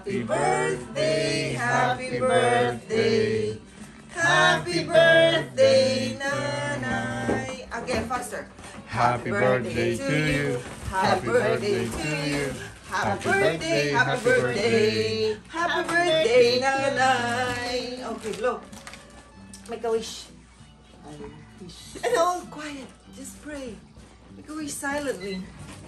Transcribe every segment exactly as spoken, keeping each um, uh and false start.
Happy birthday, happy birthday, happy birthday, Nanay. Again, faster. Happy birthday to you. Happy birthday to you. Happy birthday, happy birthday, happy birthday, Nanay. Okay, blow. Make a wish. No, quiet. Just pray. Make a wish silently.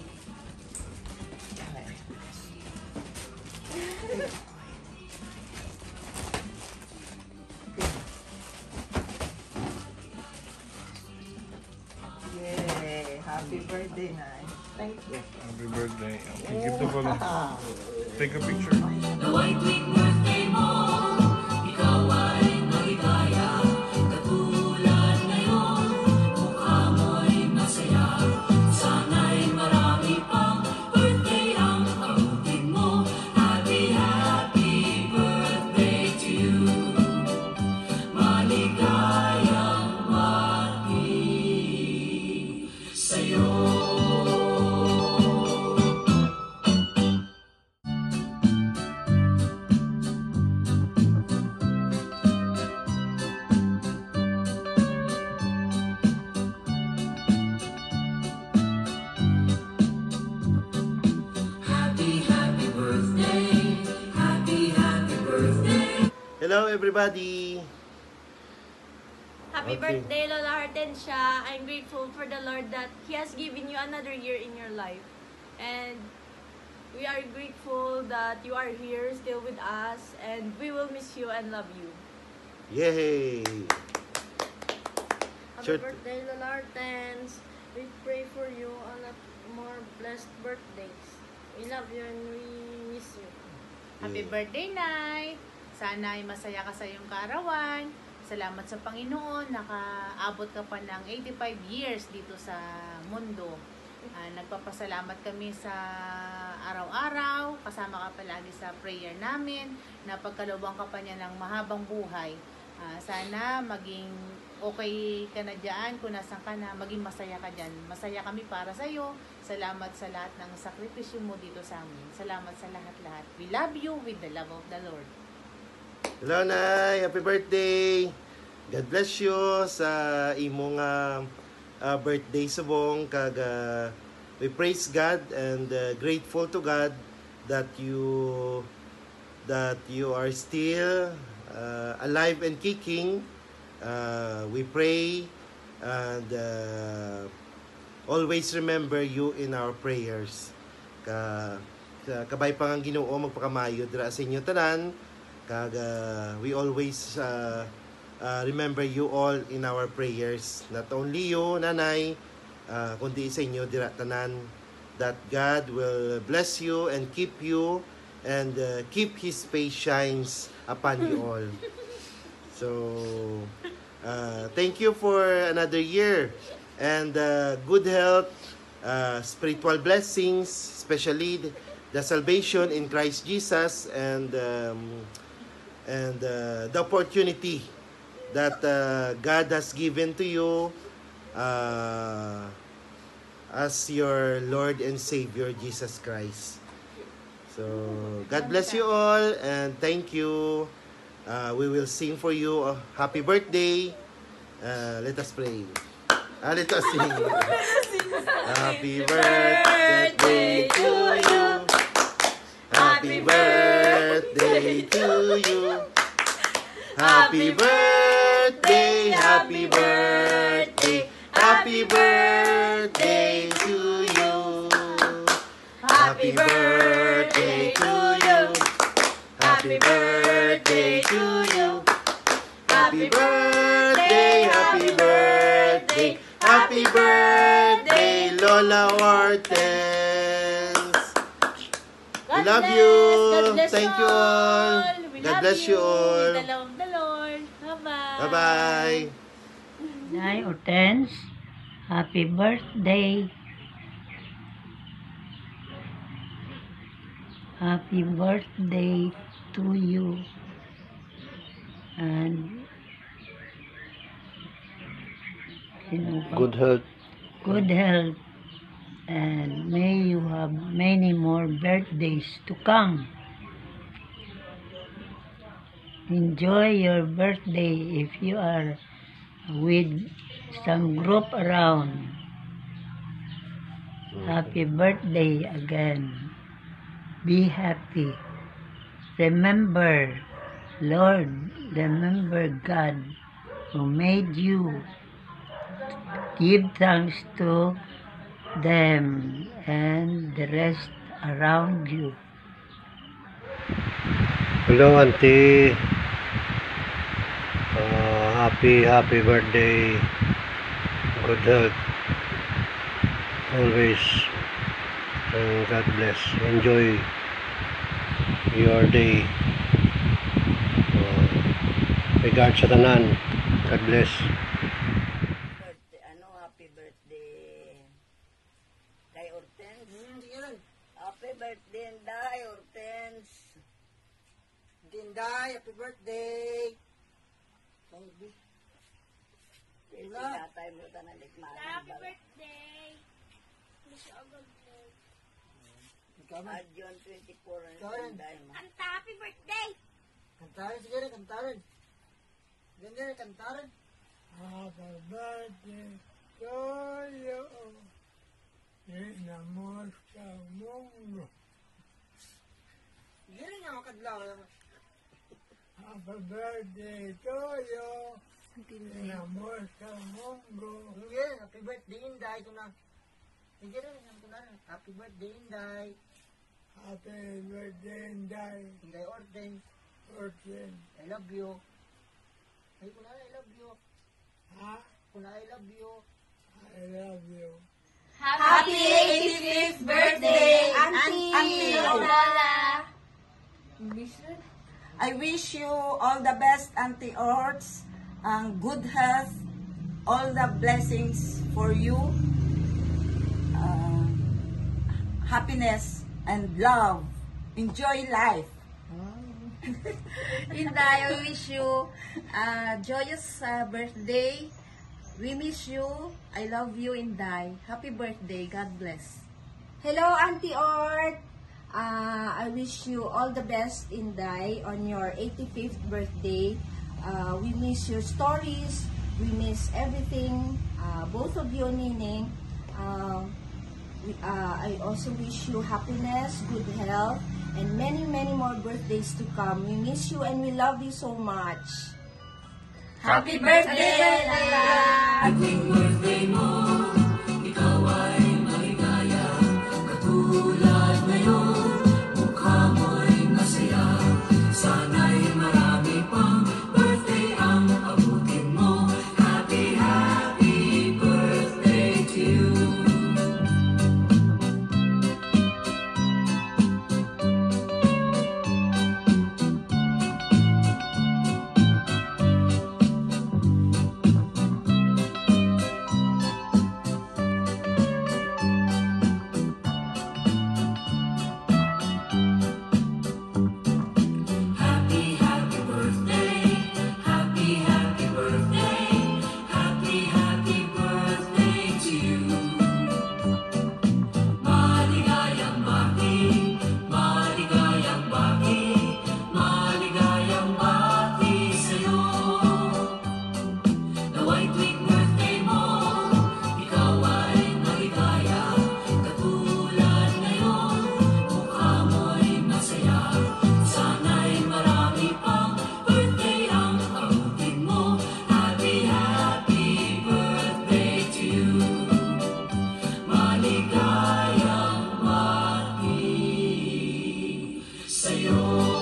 Yay! Happy birthday, Nay. Thank you. Happy birthday. Okay, give the balloon. Take a picture. Nawa'y tuwing birthday mo, ikaw ay maligaya. Katulad ngayon, mukha mo'y masaya. Sana'y marami pang birthday ang abutin mo. Happy, happy birthday to you. Maligayang bati sa'yo. Hello everybody! Happy Okay. birthday, Lola Hortensia. I'm grateful for the Lord that He has given you another year in your life. And we are grateful that you are here still with us. And we will miss you and love you. Yay! Happy Sure. birthday, Lola Hortense. We pray for you on a more blessed birthdays. We love you and we miss you. Happy Yeah. birthday, Nay! Sana ay masaya ka sa iyong kaarawan. Salamat sa Panginoon, nakaabot ka pa ng eighty-five years dito sa mundo. Ah, nagpapasalamat kami sa araw-araw, kasama ka palagi sa prayer namin, na pagkalubang ka pa niya ng mahabang buhay. Ah, sana maging okay ka na dyan, kung nasan ka na, maging masaya ka dyan. Masaya kami para sa iyo. Salamat sa lahat ng sakripisyo mo dito sa amin. Salamat sa lahat-lahat. We love you with the love of the Lord. Hello Nay! Happy birthday! God bless you sa imong uh, uh, birthday subong. Kag uh, we praise God and uh, grateful to God that you that you are still uh, alive and kicking. Uh, we pray and uh, always remember you in our prayers. Ka, ka kabay pa ang Ginoo magpakamayo dira sa inyo tanan. Kag uh, we always uh, uh, remember you all in our prayers. Not only you, Nanay, uh, kundi sa inyo dira tanan. That God will bless you and keep you and uh, keep His face shines upon you all. So, uh, thank you for another year and uh, good health, uh, spiritual blessings, especially the, the salvation in Christ Jesus and um, and uh, the opportunity that uh, God has given to you uh, as your Lord and Savior Jesus Christ. So, God bless you all and thank you. Uh, we will sing for you a happy birthday. Uh, let us pray. Ah, let us sing. Happy birthday to you. Happy birthday to you. Happy birthday, happy birthday, happy birthday to you. Happy birthday to you. Happy birthday to you. Happy birthday, happy birthday, happy birthday, Lola Hortense. We love you. Thank you all. God bless you all. With the love of the Lord. Bye-bye. Bye-bye. Nay Hortense, happy birthday. Happy birthday to you. And sino pa? Good health. Good health. And may you have many more birthdays to come. enjoy your birthday if you are with some group around. Happy birthday again. Be happy. Remember, Lord, remember God who made you. Give thanks to them and the rest around you. Hello, Auntie. Uh, happy, happy birthday. Good health. Always. And God bless. Enjoy your day. Uh, regards sa tanan. God bless. Birthday, ano, happy birthday kay Hortense. Happy birthday, Inday, Hortense. Inday, happy birthday. Baby. Pinatay mo ta na likmaan. Happy birthday. Wish you a good day. Adyon twenty-four ang Inday mo. Anta, happy birthday. Kantarin, sige rin, kantarin. Ganda rin, kantarin. Happy birthday to you. Inamos ka mundo. Sige rin nga makadlaw. Happy birthday to you. Inamos ka mundo. Sige, happy birthday, Inday. Ito na. Sige rin, ito na. Happy birthday, Inday. Happy birthday, Inday. Inday Orten. Orten. I love you. Ay, kuna, I love you. Ha? Kuna, I love you. I love you. Happy eighty-fifth birthday, Auntie! Auntie Lola! I wish you all the best, Auntie Orts, um, good health, all the blessings for you, uh, happiness and love. Enjoy life. Inday, I wish you a joyous uh, birthday. We miss you. I love you, Inday. Happy birthday. God bless. Hello, Auntie Ort. Uh, I wish you all the best, Inday, on your eighty-fifth birthday. Uh, we miss your stories. We miss everything. Uh, both of you, Nining. Uh, we, uh, I also wish you happiness, good health, and many, many more birthdays to come. We miss you and we love you so much. Happy birthday, Lola! Ating birthday mo, ikaw ay maligaya. Katulad ngayon, mukha mo'y masaya. Sana'y marami pang birthday ang abutin mo. Happy, happy birthday to you. Happy, happy birthday. Happy, happy birthday. Happy, happy birthday to you. Maligayang bati, maligayang bati, maligayang bati sa'yo. Nawa'y tuwing birthday mo, ikaw ay maligaya. Katulad ngayon, mukha mo'y masaya. Sana'y marami pang birthday ang abutin mo. Happy, happy birthday to you. Maligayang bati sa'yo.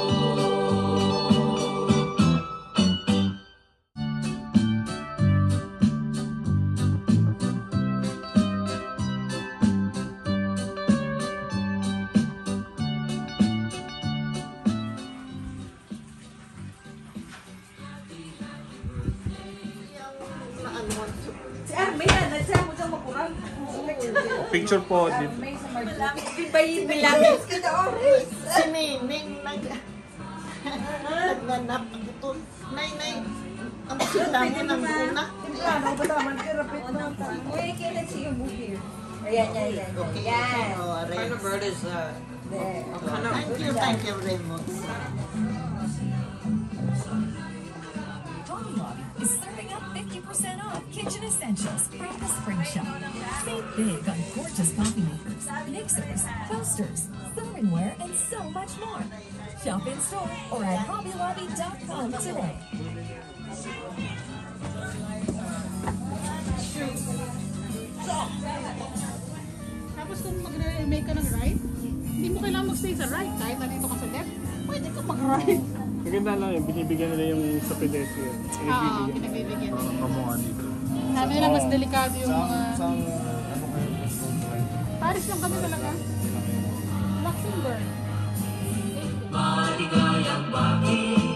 Si Armin, nandiyan mo dyan makurang. Picture po dito. Bibayin, bilangis kita, Oris. Si Nining nag... Nagnanap ito. Nay, nay. Ang sila mo ng una. Ano ba naman? Rapid na. Wait, can I see you move here? Ayan, yan, yan. Okay. Yan. Oh, What kind of bird is that? Thank you, thank you very much. Hobby Lobby is serving up fifty percent off kitchen essentials from the spring shop. Save big on gorgeous coffee makers, mixers, toasters, silverware, and so much more. Shop in store or at hobby lobby dot com today. Tapos kung mag-make ka ng ride, hindi mo kailangan mag-stay sa ride. Kahit nandito ka sa left, pwede ka mag-ride. Maganda lang yun, binibigyan nila yung sa pedestrian. Oo, pinagbibigyan nila. Kamukha dito. Sabi nila mas delikado yung mga... Saan, ano kayo gusto mong Paris lang kami talaga. Luxembourg. Maligayang pag-ibig.